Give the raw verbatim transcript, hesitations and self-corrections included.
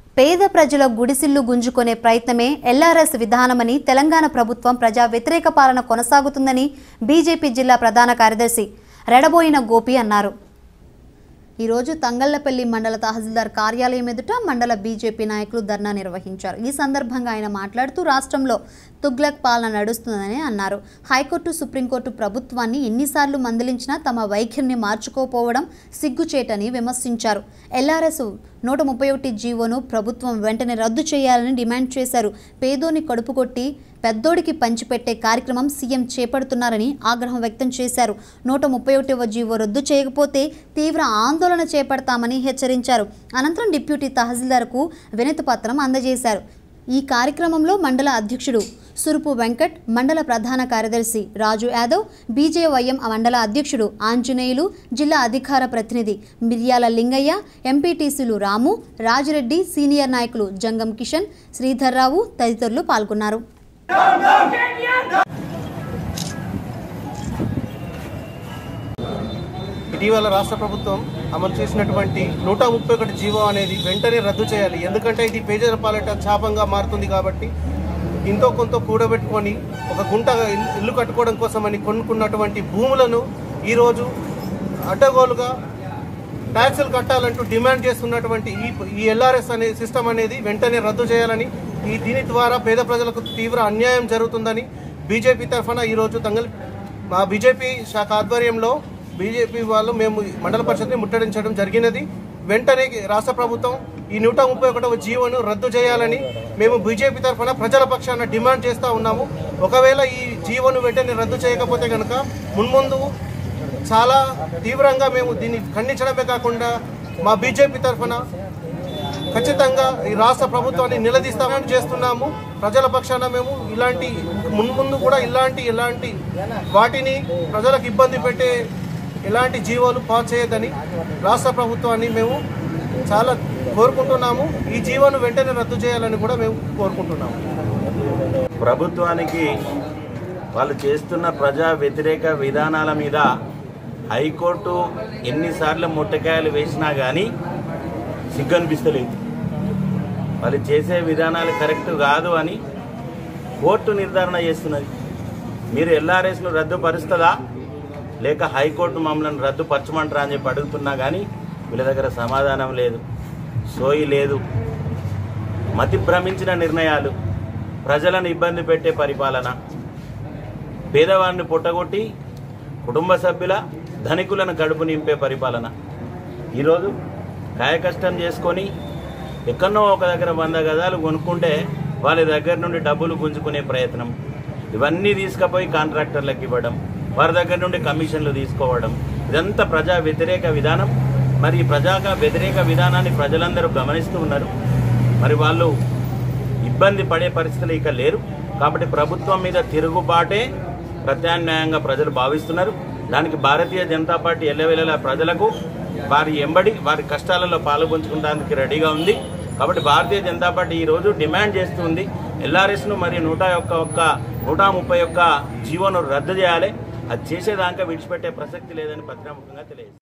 పేద ప్రజల గుడిసిల్లు గుంజుకునే ప్రయత్నమే ఎల్ఆర్ఎస్ విధానమని తెలంగాణ ప్రభుత్వం ప్రజా వ్యతిరేక పాలన కొనసాగుతుందని బీజేపీ జిల్లా ప్రధాన కార్యదర్శి రెడబోయిన గోపి అన్నారు. ఈ రోజు తంగళ్లపల్లి మండల తహసీల్దార్ కార్యాలయం ఎదుట మండల బీజేపీ నాయకులు ధర్నా నిర్వహించారు. ఈ సందర్భంగా ఆయన మాట్లాడుతూ రాష్ట్రంలో తుగ్లక్ పాలన నడుస్తుందని అన్నారు. హైకోర్టు, సుప్రీంకోర్టు ప్రభుత్వాన్ని ఎన్నిసార్లు మందలించినా తమ వైఖరిని మార్చుకోపోవడం సిగ్గుచేటని విమర్శించారు. ఎల్ఆర్ఎస్ నూట ముప్పై ఒకటి జీవోను ప్రభుత్వం వెంటనే రద్దు చేయాలని డిమాండ్ చేశారు. పేదోని కడుపు కొట్టి పెద్దోడికి పంచిపెట్టే కార్యక్రమం సీఎం చేపడుతున్నారని ఆగ్రహం వ్యక్తం చేశారు. నూట ముప్పై ఒకటివ జీవో రద్దు చేయకపోతే తీవ్ర ఆందోళన చేపడతామని హెచ్చరించారు. అనంతరం డిప్యూటీ తహసీల్దార్కు వినతి పత్రం అందజేశారు. ఈ కార్యక్రమంలో మండల అధ్యక్షుడు సురుపు వెంకట్, మండల ప్రధాన కార్యదర్శి రాజు యాదవ్, బీజేవైఎం మండల అధ్యక్షుడు ఆంజనేయులు, జిల్లా అధికార ప్రతినిధి మిర్యాల లింగయ్య, ఎంపీటీసీలు రాము, రాజిరెడ్డి, సీనియర్ నాయకులు జంగం కిషన్, శ్రీధర్రావు తదితరులు పాల్గొన్నారు. ఇటీవల రాష్ట్ర ప్రభుత్వం అమలు చేసినటువంటి నూట ముప్పై ఒకటి జీవో అనేది వెంటనే రద్దు చేయాలి. ఎందుకంటే ఇది పేదల పాలిట శాపంగా మారుతుంది. కాబట్టి ఇంతో కొంత కూడబెట్టుకొని ఒక గుంట ఇల్లు కట్టుకోవడం కోసమని కొనుక్కున్నటువంటి భూములను ఈరోజు అడ్డగోలుగా ట్యాక్సులు కట్టాలంటూ డిమాండ్ చేస్తున్నటువంటి ఈ ఈ ఎల్ఆర్ఎస్ అనే సిస్టమ్ అనేది వెంటనే రద్దు చేయాలని, ఈ దీని ద్వారా పేద ప్రజలకు తీవ్ర అన్యాయం జరుగుతుందని బీజేపీ తరఫున ఈరోజు తంగల్ మా బీజేపీ శాఖ ఆధ్వర్యంలో బీజేపీ వాళ్ళు మేము మండల పరిషత్ని ముట్టడించడం జరిగినది. వెంటనే రాష్ట్ర ప్రభుత్వం ఈ నూట ముప్పై ఒకటవ జీవోను రద్దు చేయాలని మేము బీజేపీ తరఫున ప్రజల పక్షాన డిమాండ్ చేస్తూ ఉన్నాము. ఒకవేళ ఈ జీవోను వెంటనే రద్దు చేయకపోతే కనుక మున్ముందు చాలా తీవ్రంగా మేము దీన్ని ఖండించడమే కాకుండా మా బీజేపీ తరఫున ఖచ్చితంగా ఈ రాష్ట్ర ప్రభుత్వాన్ని నిలదీస్తామని చేస్తున్నాము. ప్రజల పక్షాన మేము ఇలాంటి మున్ముందు కూడా ఇలాంటి ఇలాంటి వాటిని ప్రజలకు ఇబ్బంది పెట్టే ఎలాంటి జీవోలు పాస్ చేయదని రాష్ట్ర ప్రభుత్వాన్ని మేము చాలా కోరుకుంటున్నాము. ఈ జీవోను వెంటనే రద్దు చేయాలని కూడా మేము కోరుకుంటున్నాము. ప్రభుత్వానికి వాళ్ళు చేస్తున్న ప్రజా వ్యతిరేక విధానాల మీద హైకోర్టు ఎన్నిసార్లు ముట్టకాయలు వేసినా కానీ సిగ్గు అనిపిస్తలేదు. వాళ్ళు చేసే విధానాలు కరెక్ట్ కాదు అని కోర్టు నిర్ధారణ చేస్తున్నది. మీరు ఎల్ఆర్ఎస్ను రద్దుపరుస్తుందా లేక హైకోర్టు మమ్మల్ని రద్దుపరచమంటారా అని చెప్పి అడుగుతున్నా కానీ వీళ్ళ దగ్గర సమాధానం లేదు, సోయి లేదు. మతి భ్రమించిన నిర్ణయాలు, ప్రజలను ఇబ్బంది పెట్టే పరిపాలన, పేదవారిని పుట్టగొట్టి కుటుంబ సభ్యుల ధనికులను కడుపు నింపే పరిపాలన. ఈరోజు కాయకష్టం చేసుకొని ఎక్కడో ఒక దగ్గర వంద గదాలు కొనుక్కుంటే వాళ్ళ దగ్గర నుండి డబ్బులు గుంజుకునే ప్రయత్నం, ఇవన్నీ తీసుకుపోయి కాంట్రాక్టర్లకు ఇవ్వడం, వారి దగ్గర నుండి కమిషన్లు తీసుకోవడం, ఇదంతా ప్రజా వ్యతిరేక విధానం. మరి ఈ ప్రజా వ్యతిరేక విధానాన్ని ప్రజలందరూ గమనిస్తూ ఉన్నారు. మరి వాళ్ళు ఇబ్బంది పడే పరిస్థితులు ఇక లేరు. కాబట్టి ప్రభుత్వం మీద తిరుగుబాటే ప్రత్యామ్నాయంగా ప్రజలు భావిస్తున్నారు. దానికి భారతీయ జనతా పార్టీ ఎల్లవేళలా ప్రజలకు వారి ఎంబడి వారి కష్టాలలో పాల్గొంచుకోవడానికి రెడీగా ఉంది. కాబట్టి భారతీయ జనతా పార్టీ ఈరోజు డిమాండ్ చేస్తుంది ఎల్ఆర్ఎస్ను మరియు నూట ఒక్క ఒక్క నూట ముప్పై ఒక్క జీవోను రద్దు చేయాలి. అది చేసేదాకా విడిచిపెట్టే ప్రసక్తి లేదని పత్రికాముఖంగా తెలియజేస్తుంది.